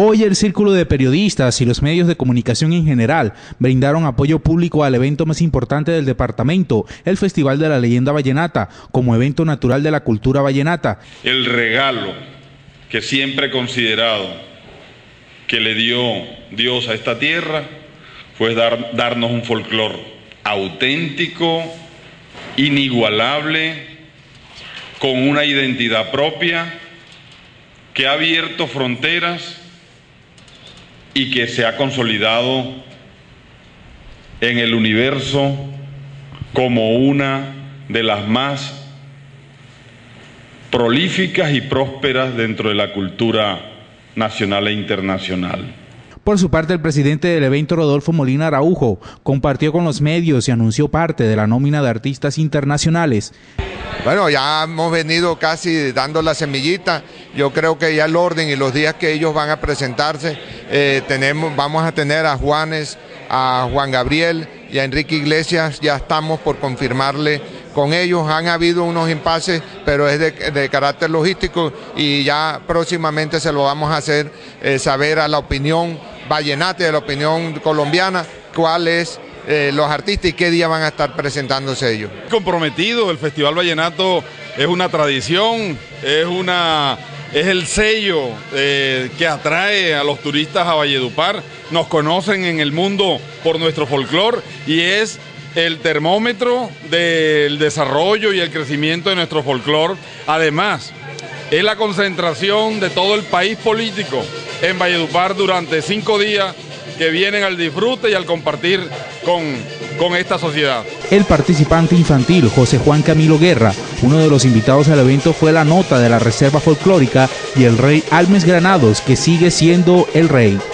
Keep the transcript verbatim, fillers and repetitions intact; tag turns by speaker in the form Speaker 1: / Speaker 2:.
Speaker 1: Hoy el círculo de periodistas y los medios de comunicación en general brindaron apoyo público al evento más importante del departamento, el Festival de la Leyenda Vallenata, como evento natural de la cultura vallenata.
Speaker 2: El regalo que siempre he considerado que le dio Dios a esta tierra fue dar, darnos un folclor auténtico, inigualable, con una identidad propia, que ha abierto fronteras y que se ha consolidado en el universo como una de las más prolíficas y prósperas dentro de la cultura nacional e internacional.
Speaker 1: Por su parte, el presidente del evento, Rodolfo Molina Araujo, compartió con los medios y anunció parte de la nómina de artistas internacionales.
Speaker 3: Bueno, ya hemos venido casi dando la semillita. Yo creo que ya el orden y los días que ellos van a presentarse, eh, tenemos, vamos a tener a Juanes, a Juan Gabriel y a Enrique Iglesias. Ya estamos por confirmarle con ellos. Han habido unos impases, pero es de, de carácter logístico y ya próximamente se lo vamos a hacer eh, saber a la opinión vallenata y a la opinión colombiana cuál es Eh, los artistas y qué día van a estar presentándose ellos.
Speaker 2: Comprometido, el Festival Vallenato es una tradición, es, una, es el sello eh, que atrae a los turistas a Valledupar. Nos conocen en el mundo por nuestro folclor y es el termómetro del desarrollo y el crecimiento de nuestro folclor. Además, es la concentración de todo el país político en Valledupar durante cinco días que vienen al disfrute y al compartir con, con esta sociedad.
Speaker 1: El participante infantil, José Juan Camilo Guerra, uno de los invitados al evento, fue la nota de la Reserva Folclórica y el rey Almes Granados, que sigue siendo el rey.